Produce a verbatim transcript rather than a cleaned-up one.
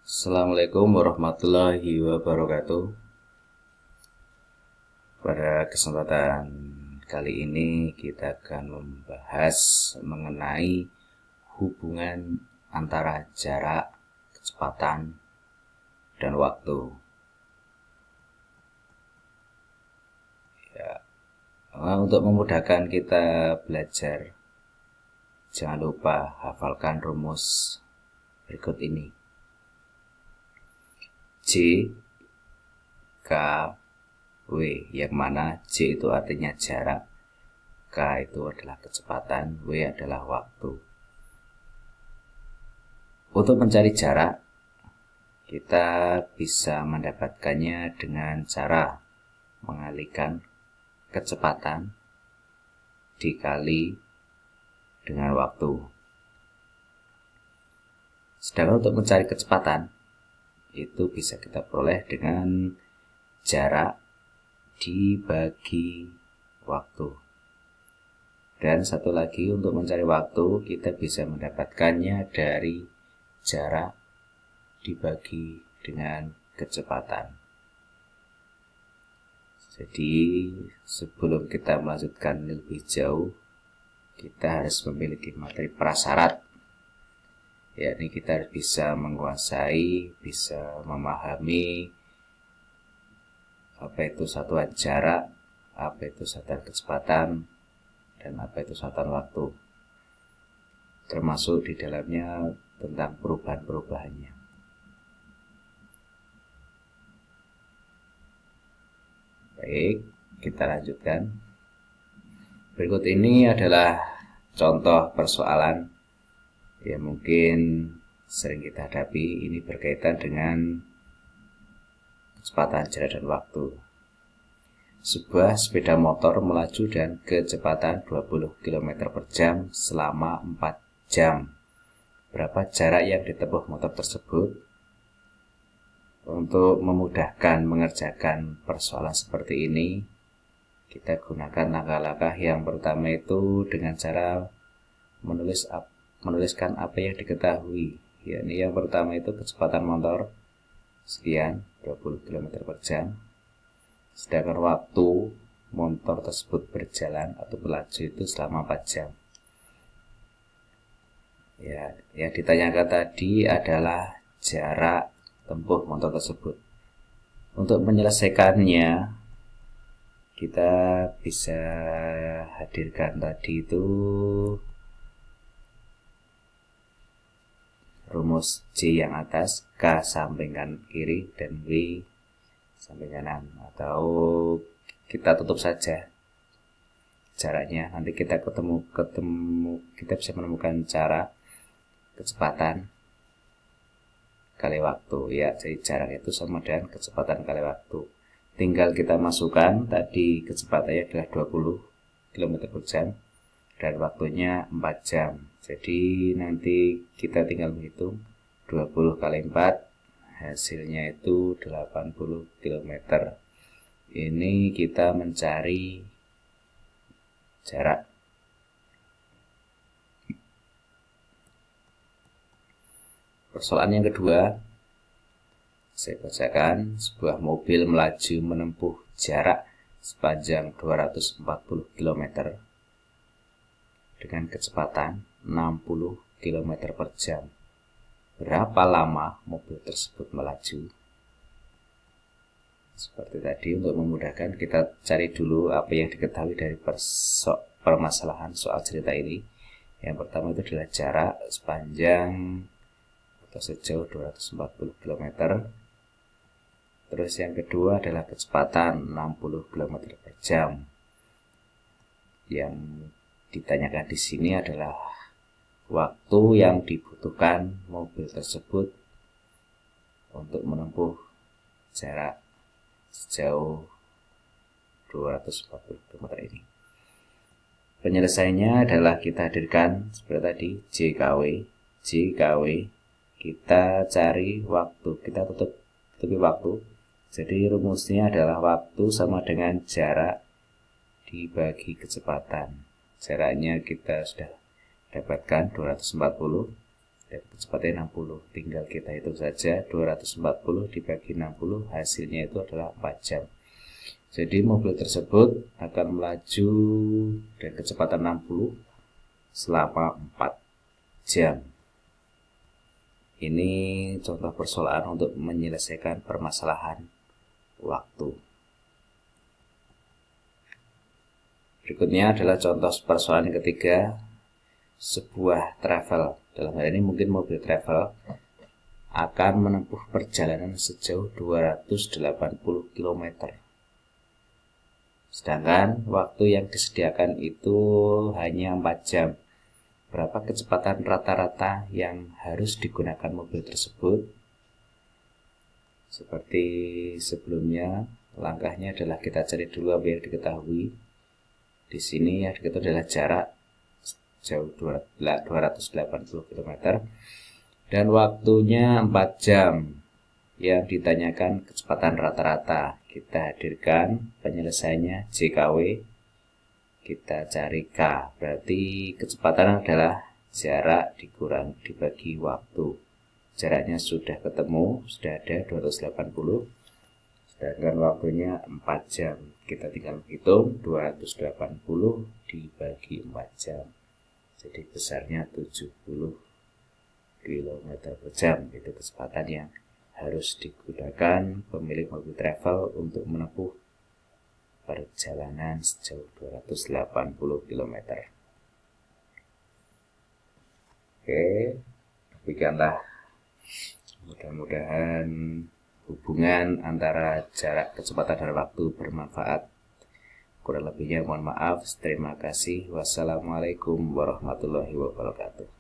Assalamualaikum warahmatullahi wabarakatuh. Pada kesempatan kali ini kita akan membahas mengenai hubungan antara jarak, kecepatan, dan waktu. Ya, untuk memudahkan kita belajar, jangan lupa hafalkan rumus berikut ini. J, K, W, yang mana J itu artinya jarak, K itu adalah kecepatan, W adalah waktu. Untuk mencari jarak, kita bisa mendapatkannya dengan cara mengalihkan kecepatan dikali dengan waktu. Sedangkan untuk mencari kecepatan, itu bisa kita peroleh dengan jarak dibagi waktu. Dan satu lagi, untuk mencari waktu kita bisa mendapatkannya dari jarak dibagi dengan kecepatan. Jadi sebelum kita melanjutkan lebih jauh, kita harus memiliki materi prasyarat, yakni kita harus bisa menguasai, bisa memahami apa itu satuan jarak, apa itu satuan kecepatan, dan apa itu satuan waktu, termasuk di dalamnya tentang perubahan-perubahannya. Baik, kita lanjutkan. Berikut ini adalah contoh persoalan yang mungkin sering kita hadapi. Ini berkaitan dengan kecepatan, jarak, dan waktu. Sebuah sepeda motor melaju dengan kecepatan dua puluh kilometer per jam selama empat jam. Berapa jarak yang ditempuh motor tersebut? Untuk memudahkan mengerjakan persoalan seperti ini, kita gunakan langkah-langkah. Yang pertama itu dengan cara menulis menuliskan apa yang diketahui. Yakni yang pertama itu kecepatan motor sekian, dua puluh kilometer per jam. Sedangkan waktu motor tersebut berjalan atau melaju itu selama empat jam. Ya, yang ditanyakan tadi adalah jarak tempuh motor tersebut. Untuk menyelesaikannya, kita bisa hadirkan tadi itu rumus J yang atas, K samping kanan kiri, dan W samping kanan. Atau kita tutup saja jaraknya. Nanti kita ketemu ketemu kita bisa menemukan cara kecepatan kali waktu. Ya, jadi jarak itu sama dengan kecepatan kali waktu. Tinggal kita masukkan tadi kecepatannya adalah dua puluh kilometer per jam dan waktunya empat jam. Jadi nanti kita tinggal menghitung dua puluh kali empat, hasilnya itu delapan puluh kilometer. Ini kita mencari jarak. Persoalan yang kedua, saya bacakan. Sebuah mobil melaju menempuh jarak sepanjang dua ratus empat puluh kilometer dengan kecepatan enam puluh kilometer per jam. Berapa lama mobil tersebut melaju? Seperti tadi, untuk memudahkan kita cari dulu apa yang diketahui dari permasalahan soal cerita ini. Yang pertama itu adalah jarak sepanjang atau sejauh dua ratus empat puluh kilometer. Terus yang kedua adalah kecepatan enam puluh kilometer per jam. Yang ditanyakan di sini adalah waktu yang dibutuhkan mobil tersebut untuk menempuh jarak sejauh dua ratus empat puluh kilometer ini. Penyelesaiannya adalah kita hadirkan seperti tadi, J K W. J K W, kita cari waktu, kita tutup tutupi waktu. Jadi rumusnya adalah waktu sama dengan jarak dibagi kecepatan. Jaraknya kita sudah dapatkan dua ratus empat puluh, dan kecepatannya enam puluh. Tinggal kita hitung saja, dua ratus empat puluh dibagi enam puluh, hasilnya itu adalah empat jam. Jadi mobil tersebut akan melaju dengan kecepatan enam puluh selama empat jam. Ini contoh persoalan untuk menyelesaikan permasalahan waktu. Berikutnya adalah contoh persoalan yang ketiga, sebuah travel. Dalam hal ini mungkin mobil travel akan menempuh perjalanan sejauh dua ratus delapan puluh kilometer. Sedangkan waktu yang disediakan itu hanya empat jam. Berapa kecepatan rata-rata yang harus digunakan mobil tersebut? Seperti sebelumnya, langkahnya adalah kita cari dulu apa yang diketahui. Di sini yang diketahui adalah jarak jauh dua ratus delapan puluh kilometer dan waktunya empat jam. Yang ditanyakan kecepatan rata-rata. Kita hadirkan penyelesaiannya J K W. Kita cari K. Berarti kecepatan adalah jarak dikurang dibagi waktu. Jaraknya sudah ketemu, sudah ada dua ratus delapan puluh. Sedangkan waktunya empat jam. Kita tinggal menghitung dua ratus delapan puluh dibagi empat jam. Jadi besarnya tujuh puluh kilometer per jam. Itu kecepatan yang harus digunakan pemilik mobil travel untuk menempuh perjalanan sejauh dua ratus delapan puluh kilometer. Oke, demikianlah. Mudah-mudahan hubungan antara jarak, kecepatan, dan waktu bermanfaat. Kurang lebihnya mohon maaf. Terima kasih. Wassalamualaikum warahmatullahi wabarakatuh.